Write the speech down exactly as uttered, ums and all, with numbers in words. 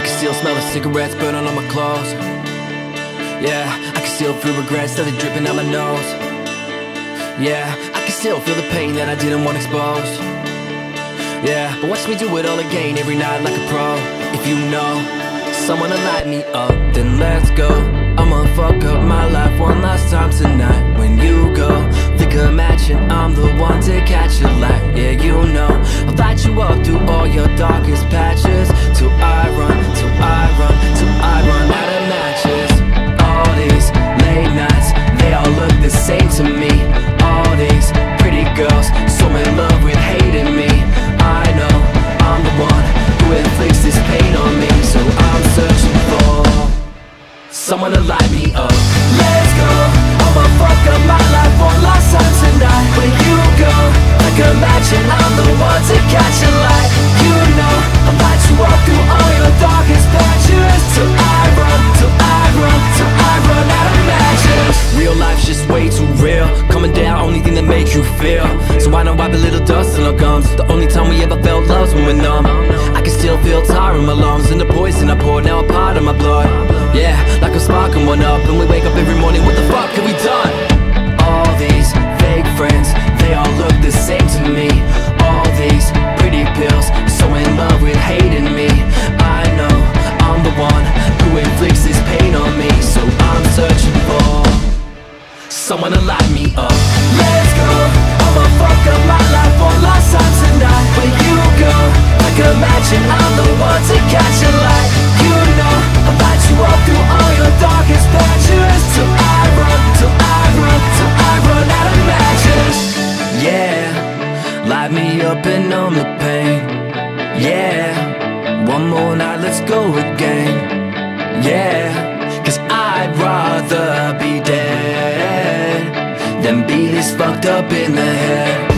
can still smell the cigarettes burning on my clothes. Yeah, I can still feel regrets that are dripping out my nose. Yeah, I can still feel the pain that I didn't want exposed. Yeah, but watch me do it all again every night like a pro. If you know someone to light me up, then let's go. I'ma fuck up my life one last time tonight. When you go, flick a match and I'm the one to catch your light. Yeah, you know I'll light you up through all your darkest patches, till I run, till I run, till I run out of matches. All these late nights, they all look the same to me. All these pretty girls, so in love with hating me. I know I'm the one who inflicts this pain on me, so I'm searching for someone to light me up. Let's go, I'ma fuck up my life one last time tonight. When you go, like a match and I'm the one to catch a light. You know I'll light you up through all your darkest patches, till I run, till I run, till I run out of matches. Real life's just way too real, coming down, only thing that makes you feel. So why not wipe a little dust in our gums? The only time we ever felt love's when we're numb. I can still feel tar in my lungs, and the poison I poured now a part of my blood. Yeah, like I'm sparking one up, and we wake up every morning, what the fuck have we done? All these fake friends, they all look the same to me. All these pretty pills, so in love with hating me. I know I'm the one who inflicts this pain on me, so I'm searching for someone to light me up. Let's go, I'ma fuck up my life one last time tonight. When you go, like a match and I'm the one to catch a light. You know I'll light you up through all your darkest patches, till I run, till I run, till I run out of matches. Yeah, light me up and numb the pain. Yeah, one more night, let's go again. Yeah, cause I'd rather be dead than be this fucked up in the head.